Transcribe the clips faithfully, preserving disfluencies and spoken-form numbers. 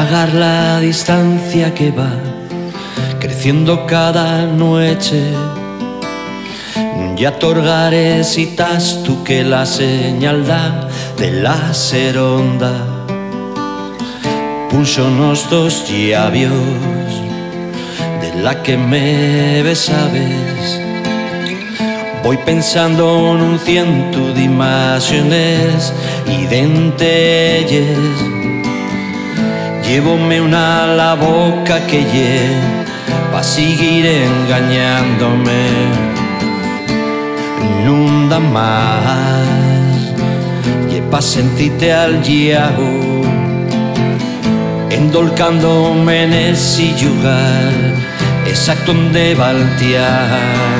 pagar la distancia que va creciendo cada noche. Ya otorgaré citas tú que la señal da de la seronda. Punxo nos dos llavios de la que me besabes. Voy pensando nun ciento de imágenes y de elles. Llévome una a la boca que lle pa seguir engañándome. Non da más lle pa sentirte al llago, endolcándome en ese lugar exacto donde baltear,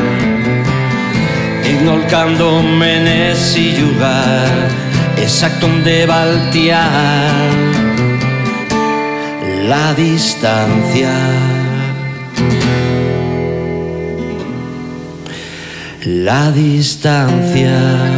endolcándome en ese lugar exacto donde baltear la distancia, la distancia.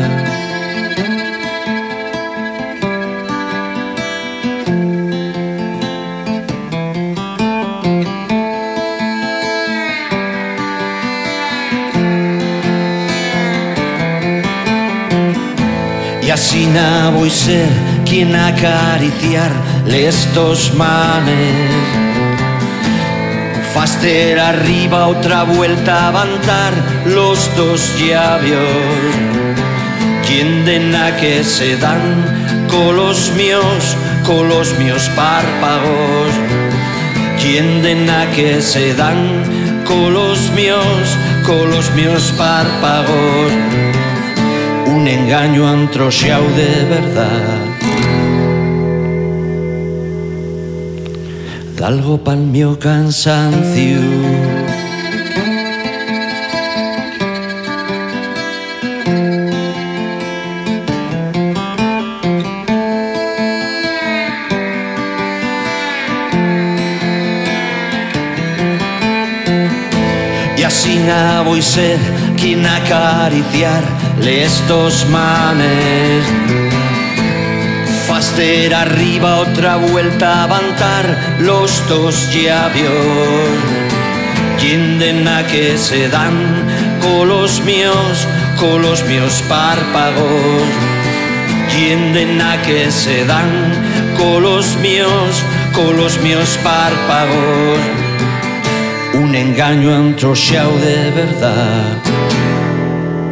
Y así na voy ser quien acariciar les dos manes, faster arriba otra vuelta a avanzar los dos llavios, quien de na que se dan con los míos, con los míos párpados, quien de na que se dan con los míos, con los míos párpados. Un engaño antroxeado de verdad, d'algo pa'l mío cansancio. Y así na voy ser quien acariciar les dos manes, faster arriba otra vuelta a avanzar los dos llavios, quien de na que se dan con los míos, con los míos párpados, quien de na que se dan con los míos, con los míos párpados. Un engaño antroxeado de verdad,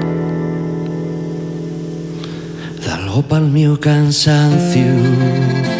d'algo pa'l mío cansancio.